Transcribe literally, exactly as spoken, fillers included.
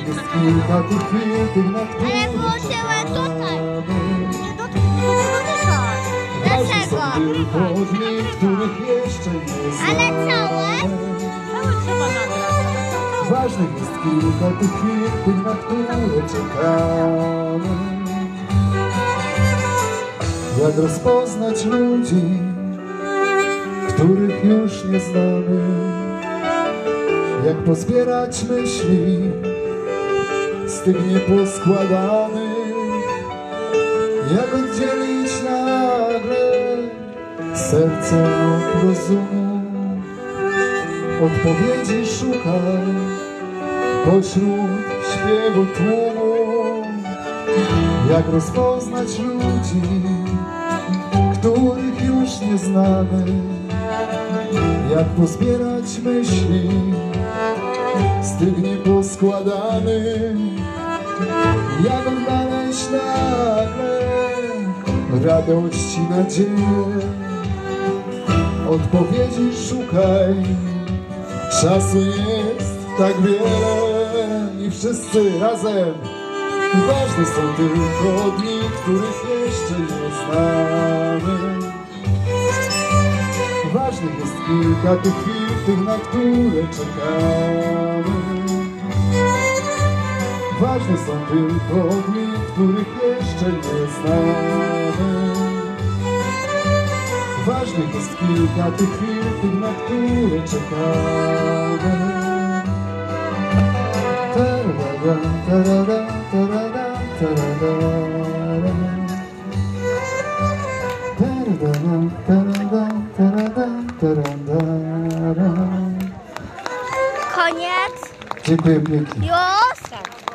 jest kilka tych chwil, tych na które Ale włożyłem tutaj. Nie dotykaj. ważne są Dlaczego? tylko dni, których jeszcze nie Ale znamy. całe? Całe trzeba nagrać. Ważnych jest kilka tych chwil, tych na które czekamy. Jak rozpoznać ludzi, których już nie znamy? Jak pozbierać myśli z tych nieposkładanych? Jak oddzielić nagle serce od rozumu? Odpowiedzi szukaj pośród śpiewu tłumu. Jak rozpoznać ludzi, których już nie znamy? Jak pozbierać myśli z tych nieposkładanych? Jak odnaleźć nagle radość i nadzieję? Odpowiedzi szukaj, czasu jest tak wiele i wszyscy razem. Ważne są tylko dni, których jeszcze nie znamy. Ważnych jest kilka tych chwil, tych na które czekamy. Ważne są tylko dni, których jeszcze nie znamy. Ważnych jest kilka tych chwil, tych na które czekamy. Tarada, tarada, tarada, tarada. Tarada, tarada, tarada, tarada. Koniec. Dziękuję pięknie. Już?